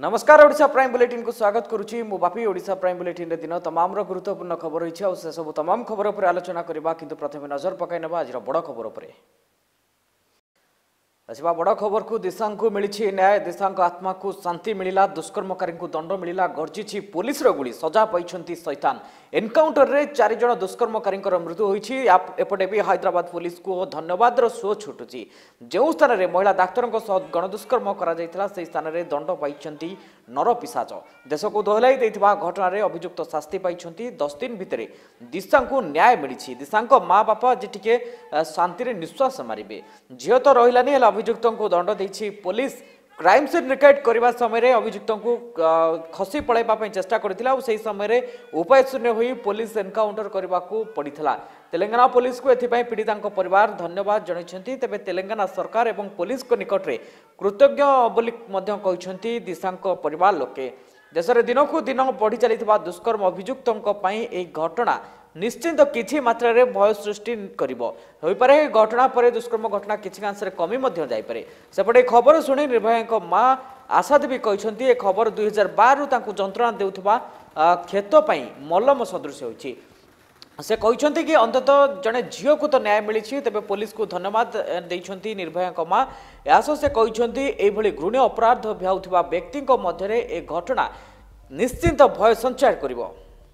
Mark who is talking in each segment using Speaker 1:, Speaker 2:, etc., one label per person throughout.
Speaker 1: नमस्कार Odisha prime bulletin को स्वागत करुच्ची मु बापी। ओडिशा प्राइम बुलेटिन रे दिन तमाम गुरुत्वपूर्ण खबर रही से सब तमाम खबर पर आलोचना करबा किंतु प्रथमे नजर पकाई नेबा आज बड़ खबर पर। आसवा बड़ खबर को दिशा को मिली न्याय। दिशा आत्मा को शांति मिला। दुष्कर्मकारी को दंड मिला। गर्जी पुलिस गुली सजा पाई शैतान। एनकाउंटर रे 4 जन दुष्कर्मकारी मृत्यु होती। एपटे भी हैदराबाद पुलिस को धन्यवाद शो छुटुची। जो स्थान में महिला डाक्तर गणदुष्कर्म करा स्थान में दंड पाई नर पिशाच। देश को दोहलाई घटना रे अभियुक्त शास्ति पाई 10 दिन भितर दिशा को न्याय मिली। दिशा माँ बापा जे टिके शांति निश्वास मारे। झील तो रही अभियुक्त को दंड देछि पुलिस। क्राइम सीन रिकॉर्ड करने समय अभियुक्त को खसी पलैवाई चेष्टा करथिला। से समय उपाय शून्य हुई पुलिस एनकाउंटर करने को पड़ता। तेलंगाना पुलिस को एथिपाई पीड़िता परिवार धन्यवाद जणाइछन्ति। तेबे तेलंगाना सरकार एवं पुलिस को निकट में कृतज्ञ बोली मध्य कहिछन्ति दिशा परिवार लोके। देश में दिन को दिन बढ़ी चली दुष्कर्म अभियुक्तों यह घटना निश्चिंत किछि मात्रा रे भय सृष्टि करिवो। होई पारे घटना पर दुष्कर्म घटना किछि अंश रे कमी मध्य जाई पारे। सेपटे खबर सुनी निर्भया मां आशा देवी कहिसंती ए खबर 2012 रु तांकु जंत्रणा देउथबा खेत पई मलम सदृश होछि। से कहिसंती कि अंततः जने झियो को तो न्याय मिली। तेबे पुलिस को धन्यवाद देइछंती निर्भया मां। यासो से कहिसंती एई भली घृण्य अपराध भ्याउथबा व्यक्ति को मध्य रे ए घटना निश्चिंत भय संचार करिवो।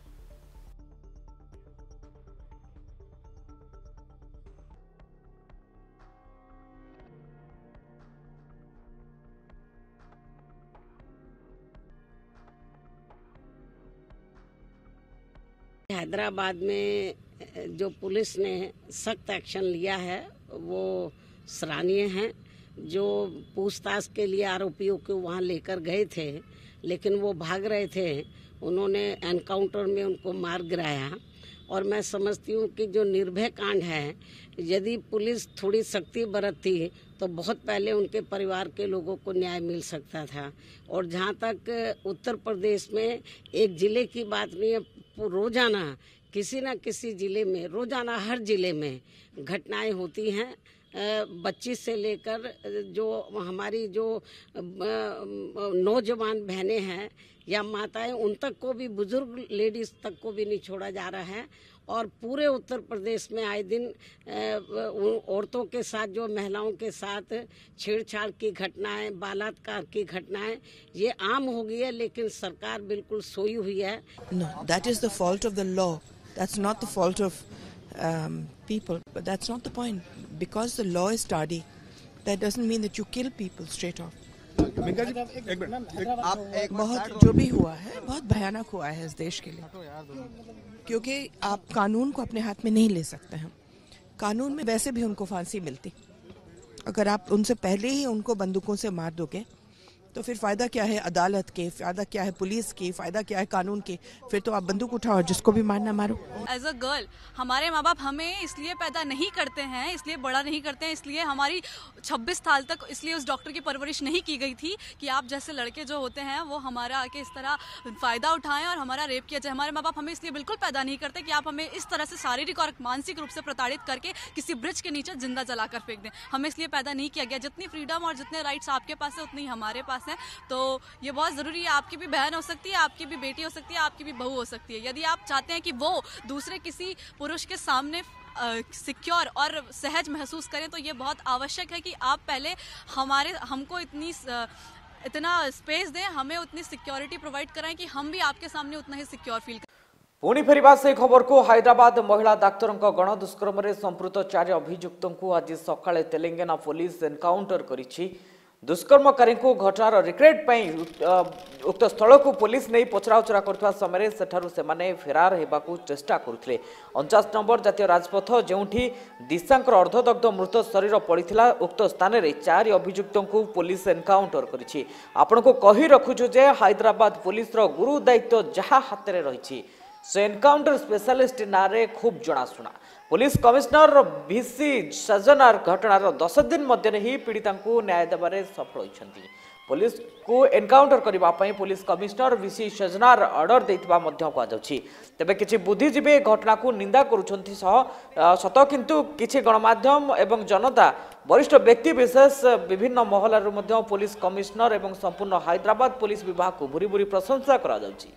Speaker 2: हैदराबाद में जो पुलिस ने सख्त एक्शन लिया है वो सराहनीय है। जो पूछताछ के लिए आरोपियों को वहाँ लेकर गए थे लेकिन वो भाग रहे थे, उन्होंने एनकाउंटर में उनको मार गिराया। और मैं समझती हूँ कि जो निर्भया कांड है, यदि पुलिस थोड़ी सख्ती बरतती तो बहुत पहले उनके परिवार के लोगों को न्याय मिल सकता था। और जहाँ तक उत्तर प्रदेश में एक जिले की बात नहीं है, रोजाना किसी न किसी जिले में, रोजाना हर जिले में घटनाएं होती हैं। बच्ची से लेकर जो हमारी जो नौजवान बहनें हैं या माताएं, उन तक को भी, बुजुर्ग लेडीज तक को भी नहीं छोड़ा जा रहा है। और पूरे उत्तर प्रदेश में आए दिन औरतों के साथ, जो महिलाओं के साथ छेड़छाड़ की घटनाएं, बलात्कार की घटनाएं ये आम हो गई है। लेकिन सरकार बिल्कुल सोई हुई है।
Speaker 3: No, that is the fault of the law. That's not the fault of people. But that's not the point. Because the law is tardy, that doesn't mean that you kill people straight off. बहुत जो भी हुआ है बहुत भयानक हुआ है इस देश के लिए, क्योंकि आप कानून को अपने हाथ में नहीं ले सकते हैं। कानून में वैसे भी उनको फांसी मिलती, अगर आप उनसे पहले ही उनको बंदूकों से मार दोगे तो फिर फायदा क्या है अदालत के, फायदा क्या है पुलिस की, फायदा क्या है कानून के। फिर तो आप बंदूक उठाओ, जिसको भी मारना मारो।
Speaker 4: एज अ गर्ल हमारे माँ बाप हमें इसलिए पैदा नहीं करते हैं, इसलिए बड़ा नहीं करते हैं, इसलिए हमारी 26 साल तक इसलिए उस डॉक्टर की परवरिश नहीं की गई थी कि आप जैसे लड़के जो होते हैं वो हमारा आके इस तरह फायदा उठाएं और हमारा रेप किया जाए। हमारे माँ बाप हमें इसलिए बिल्कुल पैदा नहीं करते कि आप हमें इस तरह से शारीरिक और मानसिक रूप से प्रताड़ित करके किसी ब्रिज के नीचे जिंदा जलाकर फेंक दें। हमें इसलिए पैदा नहीं किया गया। जितनी फ्रीडम और जितने राइट्स आपके पास है उतनी हमारे पास है। तो ये बहुत जरूरी है। आपकी भी बहन हो सकती है, आपकी भी बेटी हो सकती है, आपकी भी बहू हो सकती है। यदि आप चाहते हैं कि वो दूसरे किसी पुरुष के सामने सिक्योर और सहज महसूस करें तो ये बहुत आवश्यक है कि आप पहले हमको इतना स्पेस दें, हमें उतनी सिक्योरिटी प्रोवाइड कराएं कि हम भी आपके सामने उतना ही सिक्योर फील करें।
Speaker 1: पुणी फेरिबा से खबर को हैदराबाद महिला डाक्तर गणदुष्कर्म में संपृक्त 4 अभियुक्तों को आज सकाळे तेलंगाना पुलिस एनकाउंटर करिछि। दुष्कर्मकारी को घटनार रिक्रेट उक्त स्थल को पुलिस नहीं पचराउचरा करथवा समय सेठारु सेमाने फेरार हेबाकू चेष्टा करुथिले। 49 नंबर जातीय राजपथ जोंठी दिशांकर अर्धदग्ध मृत शरीर पड़िथिला, उक्त स्थान रे 4 अभियुक्तों को पुलिस एनकाउंटर करिछि। आपण को कहि रखुछु जे हैदराबाद पुलिस रो गुरु दायित्व जहा हाथ रे रहिछि से एनकाउंटर स्पेशलिस्ट नारे खूब जनाशुना। पुलिस कमिश्नर VC सजनार घटनार 10 दिन मध्य ही पीड़िता को न्याय देवारे सफल होइछन्ति। पुलिस को एनकाउंटर करने police commissioner VC Sajjanar order देथिबा मध्य कहुछि। तेबे किछि बुद्धिजीवी घटना को निंदा करुछंती सत किंतु किछि गणमाध्यम एवं जनता वरिष्ठ व्यक्ति विशेष विभिन्न महलार मध्य पुलिस कमिश्नर एवं संपूर्ण हैदराबाद पुलिस विभाग को भूरी भूरी प्रशंसा करा जाउछि।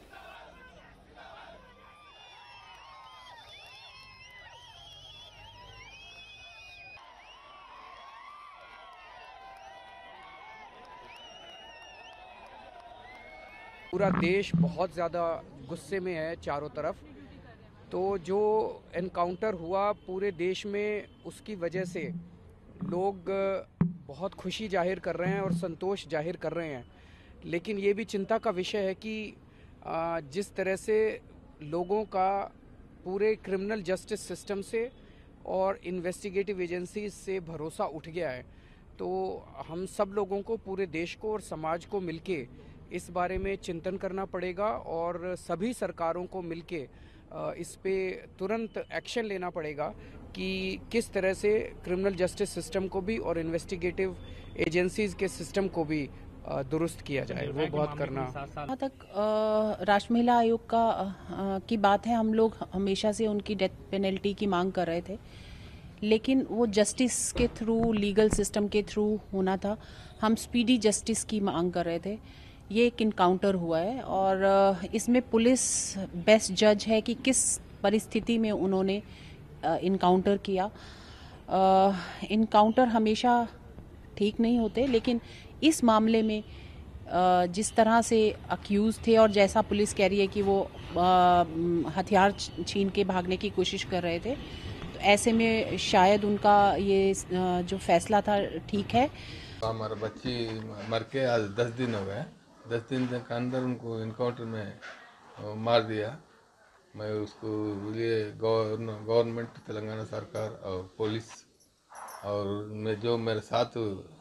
Speaker 5: पूरा देश बहुत ज़्यादा गुस्से में है चारों तरफ। तो जो एनकाउंटर हुआ पूरे देश में, उसकी वजह से लोग बहुत खुशी जाहिर कर रहे हैं और संतोष जाहिर कर रहे हैं। लेकिन ये भी चिंता का विषय है कि जिस तरह से लोगों का पूरे क्रिमिनल जस्टिस सिस्टम से और इन्वेस्टिगेटिव एजेंसीज से भरोसा उठ गया है, तो हम सब लोगों को, पूरे देश को और समाज को मिलके इस बारे में चिंतन करना पड़ेगा और सभी सरकारों को मिलके इस पे तुरंत एक्शन लेना पड़ेगा कि किस तरह से क्रिमिनल जस्टिस सिस्टम को भी और इन्वेस्टिगेटिव एजेंसीज के सिस्टम को भी दुरुस्त किया जाए। वो बहुत करना।
Speaker 6: जहाँ तक राष्ट्रीय महिला आयोग का की बात है, हम लोग हमेशा से उनकी डेथ पेनल्टी की मांग कर रहे थे, लेकिन वो जस्टिस के थ्रू, लीगल सिस्टम के थ्रू होना था। हम स्पीडी जस्टिस की मांग कर रहे थे। ये एक इनकाउंटर हुआ है और इसमें पुलिस बेस्ट जज है कि किस परिस्थिति में उन्होंने इनकाउंटर किया। इनकाउंटर हमेशा ठीक नहीं होते, लेकिन इस मामले में जिस तरह से अक्यूज थे और जैसा पुलिस कह रही है कि वो हथियार छीन के भागने की कोशिश कर रहे थे, तो ऐसे में शायद उनका ये जो फैसला था ठीक है।
Speaker 7: हमारा बच्ची मर के आज 10 दिन हो गए। 10 दिन के अंदर उनको इनकाउंटर में मार दिया। मैं उसको लिए गवर्नमेंट, तेलंगाना सरकार और पुलिस और मैं जो मेरे साथ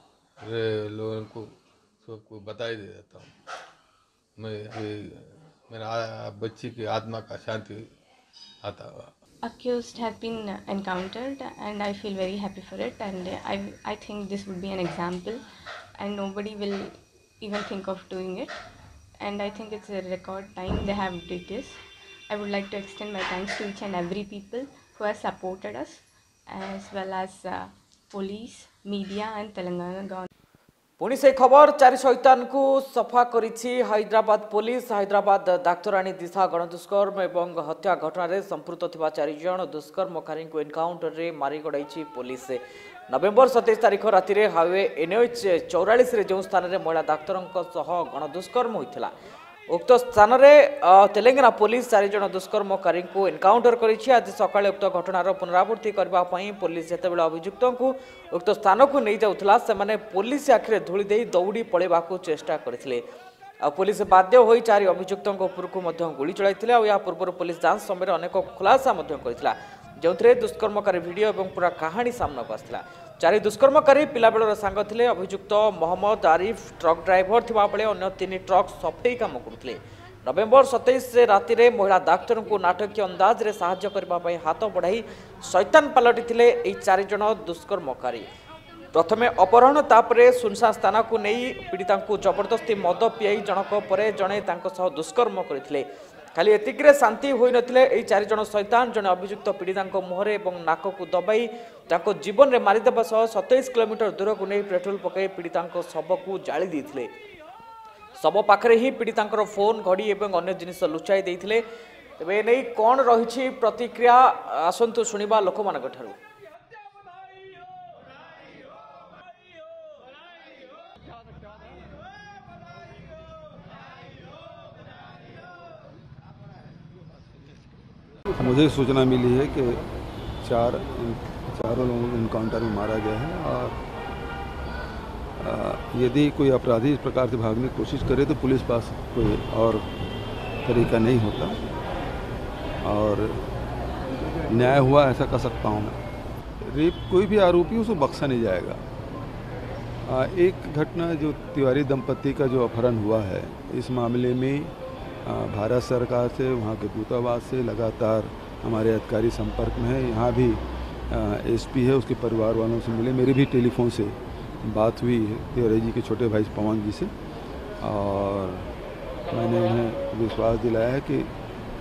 Speaker 7: लोगों को सबको बता ही दे देता हूँ। मैं मेरा बच्ची की आत्मा का शांति आता हुआ।
Speaker 8: Accused have been encountered and I feel very happy for it, and I think this would be an example and nobody will even think of doing it, and I think it's a record time they have did this. I would like to extend my thanks to each and every people who has supported us, as well as police, media and Telangana government.
Speaker 1: पुणी से खबर, 4 शैतान को सफा करिछि Hyderabad police. Hyderabad डाक्तराणी दिशा गणदुष्कर्म एवं हत्या घटना संपृक्त थिबा 4 जन दुष्कर्मकारी को एनकाउंटर रे मारी गड़ाई पुलिस। नवेम्बर 27 तारिख राति रे हाईवे NH 44 रे जो स्थान रे महिला डाक्तरों गणदुष्कर्म होइथिला, उक्त स्थान रे तेलंगाना पुलिस 4 जन दुष्कर्मकारी को एनकाउंटर करिछि। आज सकाळे उक्त घटनार पुनरावृत्ति करबा पई पुलिस जेतेबेले अभियुक्तों को उक्त स्थान को नहीं जाउथला, सेमाने पुलिस आखिरे धूली देई दौड़ी पळेबा को चेष्टा करथिले। पुलिस बाध्य होई 4 अभियुक्तों उपरकू मध्य गुली चलाइथिले। या पूर्व पुलिस जांच समय अनेक खुलासा मध्य करथिला, जोंथरे दुष्कर्मकारी वीडियो एवं पूरा कहानी सामना आसला। 4 दुष्कर्मकारी पिलाबेलर सांग थिले। अभियुक्त मोहम्मद आरिफ ट्रक ड्राइवर थिबा बेले अन्य 3 ट्रक सप्टेई काम करुथिले। नवेम्बर 27 राति रे महिला डाक्तर को नाटकीय अंदाज रे सहायता करबा पई हाथ बढ़ाई शैतान पलटिथिले एई 4 जन दुष्कर्मकारी। प्रथमे अपहरण, तापरे सुनसान स्थान को नहीं पीड़िता को जबरदस्ती मद पियाई जनक परे जणे तांको सह दुष्कर्म करथिले। खाली एतिकरे शांति होई नथिले एई 4 जन शैतान जने अभियुक्त पीड़िता मुहरे एवं नाक को दबाई ताको जीवन रे मारिदेबा सह 27 किलोमीटर दूर को नहीं पेट्रोल पकाई पीड़िता शव को जाली देथिले। शव पाखरे ही पीड़िता फोन, घड़ी एवं अन्य जिनिस लुचाई देथिले। तेबे एनै कोन रहिछि प्रतिक्रिया, आसंतु सुनिबा लोकमानक ठारू।
Speaker 9: मुझे सूचना मिली है कि चारों लोगों को इनकाउंटर में मारा गया है और यदि कोई अपराधी इस प्रकार से भागने की कोशिश करे तो पुलिस पास कोई और तरीका नहीं होता और न्याय हुआ ऐसा कर सकता हूँ मैं। रेप कोई भी आरोपी उसको बख्शा नहीं जाएगा। एक घटना जो तिवारी दंपति का जो अपहरण हुआ है, इस मामले में भारत सरकार से, वहाँ के दूतावास से लगातार हमारे अधिकारी संपर्क में है। यहाँ भी SP है, उसके परिवार वालों से मिले, मेरे भी टेलीफोन से बात हुई तेरे जी के छोटे भाई पवन जी से, और मैंने उन्हें विश्वास दिलाया है कि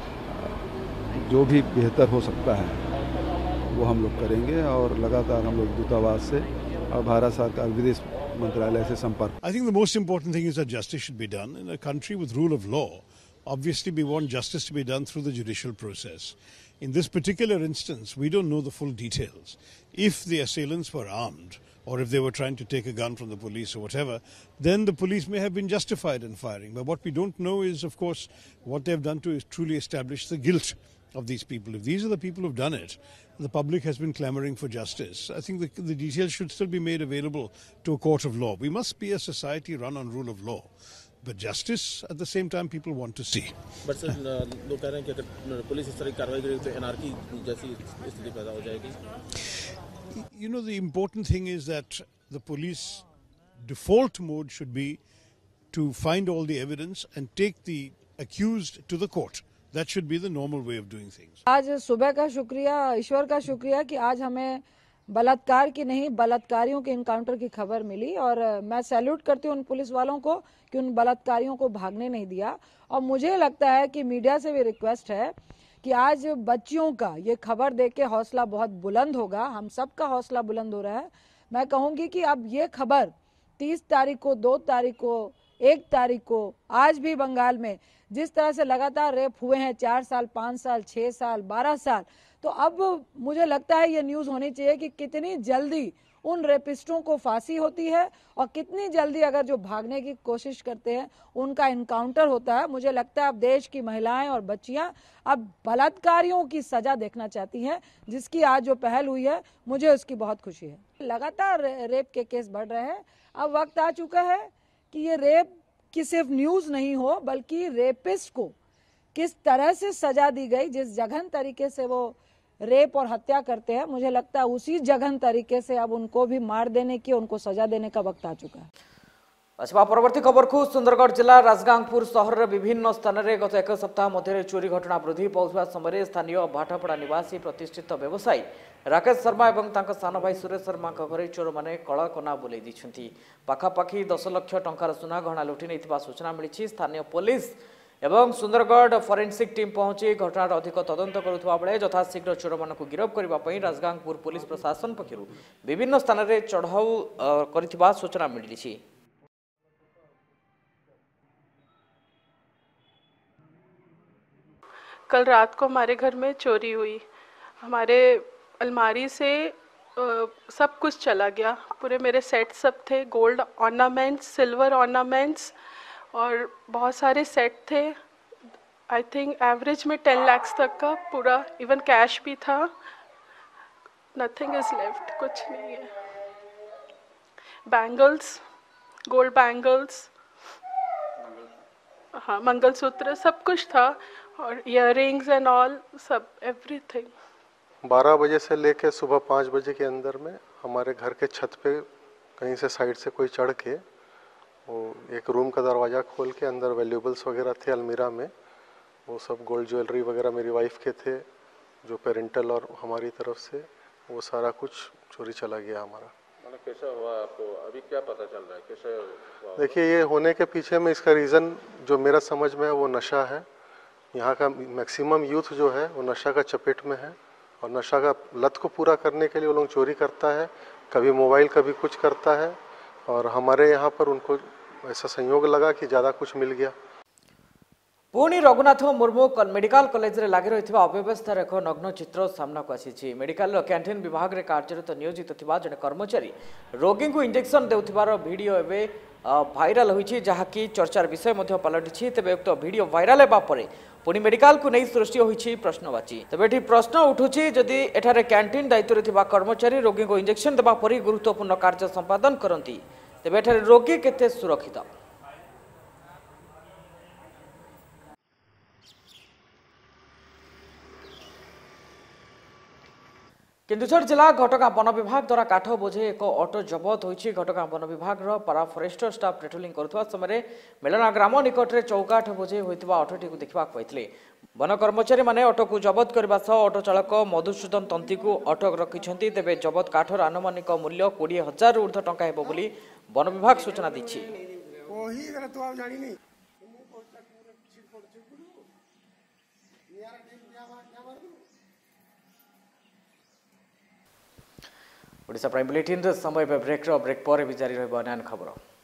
Speaker 9: जो भी बेहतर हो सकता है वो हम लोग करेंगे, और लगातार हम लोग दूतावास से और भारत सरकार विदेश मंत्रालय से संपर्क।
Speaker 10: I think the most important thing is that justice should be done in a country with rule of law. Obviously, we want justice to be done through the judicial process. In this particular instance, we don't know the full details. If the assailants were armed, or if they were trying to take a gun from the police or whatever, then the police may have been justified in firing. But what we don't know is, of course, what they've done to truly establish the guilt of these people. If these are the people who've done it, the public has been clamoring for justice. I think the details should still be made available to a court of law. We must be a society run on rule of law. But justice, at the same time, people want to see.
Speaker 11: But sir, लोग कह रहे हैं कि अगर police इस तरह की कार्रवाई करेगी तो एनआरकी जैसी स्थिति पैदा हो जाएगी.
Speaker 10: You know, the important thing is that the police default mode should be to find all the evidence and take the accused to the court. That should be the normal way of doing things.
Speaker 12: आज सुबह का शुक्रिया, ईश्वर का शुक्रिया कि आज हमें बलात्कार की नहीं बलात्कारियों के इनकाउंटर की खबर मिली, और मैं सैल्यूट करती हूँ उन पुलिस वालों को कि उन बलात्कारियों को भागने नहीं दिया। और मुझे लगता है कि मीडिया से भी रिक्वेस्ट है कि आज बच्चियों का ये खबर देख के हौसला बहुत बुलंद होगा, हम सबका हौसला बुलंद हो रहा है। मैं कहूँगी कि अब ये खबर 30 तारीख को, 2 तारीख को, 1 तारीख को, आज भी बंगाल में जिस तरह से लगातार रेप हुए हैं, 4 साल, 5 साल, 6 साल, 12 साल, तो अब मुझे लगता है ये न्यूज़ होनी चाहिए कि कितनी जल्दी उन रेपिस्टों को फांसी होती है और कितनी जल्दी अगर जो भागने की कोशिश करते हैं उनका इनकाउंटर होता है। मुझे लगता है अब देश की महिलाएं और बच्चियां अब बलात्कारियों की सजा देखना चाहती हैं, जिसकी आज जो पहल हुई है मुझे उसकी बहुत खुशी है। लगातार रेप के केस बढ़ रहे हैं। अब वक्त आ चुका है कि ये रेप की सिर्फ न्यूज़ नहीं हो, बल्कि रेपिस्ट को किस तरह से सजा दी गई, जिस जघन तरीके से वो रेप और हत्या करते हैं, मुझे लगता है उसी जघन तरीके से अब उनको भी मार देने की, उनको सजा देने का वक्त आ चुका है।
Speaker 1: अच्छा, परवर्ती खबर को सुंदरगढ़ जिला राजगांगपुर सहर विभिन्न स्थान में गत 1 सप्ताह मध्य चोरी घटना वृद्धि पाउଥିବା समय स्थानीय भाटापड़ा निवासी प्रतिष्ठित व्यवसायी राकेश शर्मा और तांका सान भाई सुरेश शर्मा घर चोर मैंने कलाकना बुलाई दी। पाखापाखि 10 लाख टंकार सुना गहना लुटि नहीं सूचना मिली। स्थानीय पुलिस एवं सुंदरगढ़ फोरेंसिक टीम पहुंची घटनार अधिक तदंत करुवा बेले यथाशीघ्र चोर मान गिरफ करने राजगांगपुर पुलिस प्रशासन पक्षर विभिन्न स्थान में चढ़ाऊ कर सूचना मिली।
Speaker 13: कल रात को हमारे घर में चोरी हुई। हमारे अलमारी से सब कुछ चला गया। पूरे मेरे सेट सब थे, गोल्ड ऑर्नामेंट्स, सिल्वर ऑर्नामेंट्स और बहुत सारे सेट थे। आई थिंक एवरेज में 10 लाख तक का पूरा, इवन कैश भी था। नथिंग इज लेफ्ट, कुछ नहीं है। बैंगल्स, गोल्ड बैंगल्स, हाँ मंगलसूत्र, सब कुछ था, और इयररिंग्स एंड ऑल, सब एवरीथिंग।
Speaker 14: 12 बजे से लेकर सुबह 5 बजे के अंदर में हमारे घर के छत पे कहीं से साइड से कोई चढ़ के वो एक रूम का दरवाज़ा खोल के अंदर वैल्यूबल्स वगैरह थे अलमीरा में, वो सब गोल्ड ज्वेलरी वगैरह मेरी वाइफ के थे, जो पेरेंटल और हमारी तरफ से, वो सारा कुछ चोरी चला गया हमारा।
Speaker 11: कैसा हुआ आपको अभी क्या पता चल रहा है, कैसे हुआ?
Speaker 14: देखिए, ये होने के पीछे में इसका रीज़न जो मेरा समझ में है वो नशा है। यहाँ का मैक्सिमम यूथ जो है वो नशा का चपेट में है, और नशा का लत को पूरा करने के लिए वो लोग चोरी करता है, कभी मोबाइल कभी कुछ करता है, और हमारे यहाँ पर उनको ऐसा संयोग लगा कि ज़्यादा कुछ मिल गया।
Speaker 1: पुणी रघुनाथ मुर्मू मेडिकल कॉलेज रे लगी रही अव्यवस्थार एक नग्न चित्र सामना को आसी। मेडिकल कैंटीन विभाग में कार्यरत नियोजित जड़े कर्मचारी रोगी को इंजेक्शन देउथिबार वीडियो एवं भाइराल होइछि, जहाँकि चर्चार विषय पलटि। तेज उक्त वीडियो भाइराल होगा पुणी मेडिकल को नहीं सृष्टि होइछि प्रश्नवाची। तेज ये प्रश्न उठुछि, जदि एठारे कैंटीन दायित्व थिबा कर्मचारी रोगी को इंजेक्शन देबा परि गुरुत्वपूर्ण कार्य संपादन करती, तेबे एठारे रोगी केते सुरक्षित? केन्दुझर जिला घटगां वन विभाग द्वारा काठ बोझे एक ऑटो जबत होइछि। घटगां वन विभाग पारा फॉरेस्टर स्टाफ पेट्रोलिंग करुवा समय मेलना ग्राम निकट में चौकाठ बोझे होइतिबा ऑटोटी को देखा पाइथिले। वन कर्मचारी माने ऑटो को जबत करने सह ऑटो चालक मधुसूदन तंती को अटक रखिछन्ति। तेबे जबत काठर आनुमानिक मूल्य 20,000 रु ऊर्ध्व टंका हेबो बोली वन विभाग सूचना दिछि। ओडिशा प्राइम बुलेटिन समय ब्रेक पर भी जारी रही अन्य खबर।